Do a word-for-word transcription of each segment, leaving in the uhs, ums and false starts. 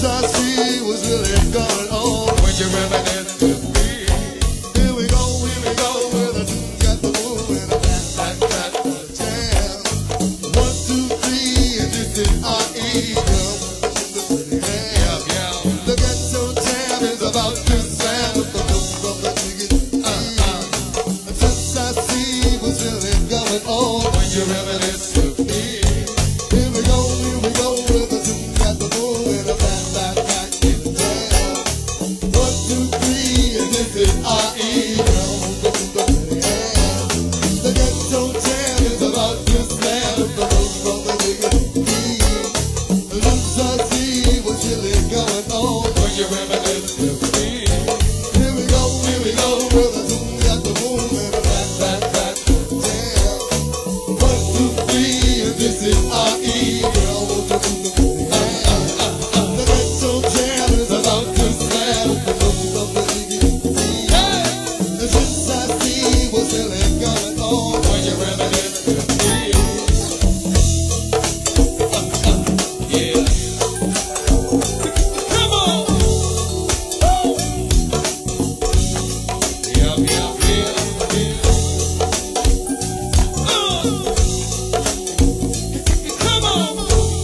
since I see what's really going on. When you reminisce with me. Here we go, here we go, where the two got the move and a back, back, back, jam. One, two, three, and this is our ego. Yeah, yeah. The ghetto jam is about to slam with the boom from the biggest. Uh, uh. Since I see what's really going on. When you reminisce with me. Here we go, here we go, where the two got the move and a back, back, back, jam. One, two, three, and this is our ego. The ghetto jam is about to slam with the boom from the biggest. Since I see what's really going on. When you reminisce with me. Here we go, here we go, where the two got the boom and a back, back, back, jam. One, two, three, and this is our ego. The ghetto jam is about to slam with the boom from the biggest. Since I see what's really going on. When you reminisce with me. Yeah. Come on. Yeah, yeah, yeah, yeah. Uh. Come on.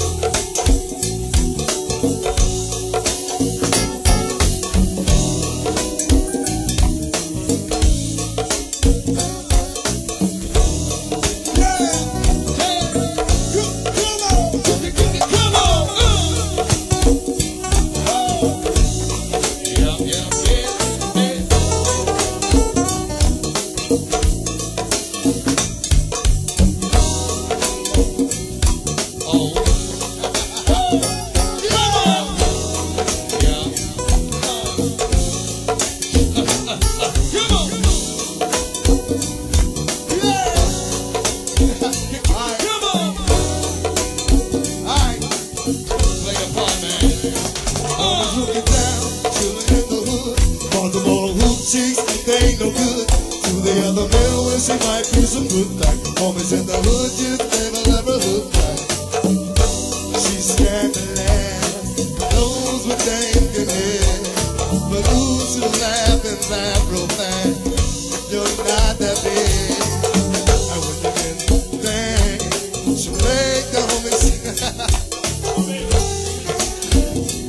Looking down, chillin' in the hood. Baltimore hoop chicks, they ain't no good. To the other middle where she might be some good thing. Homies in the hood just never let her hook right. She's scandalous, knows what they can hear. But who's to laugh and laugh real fast? You're not that big. And when you get dang, she'll make the homies.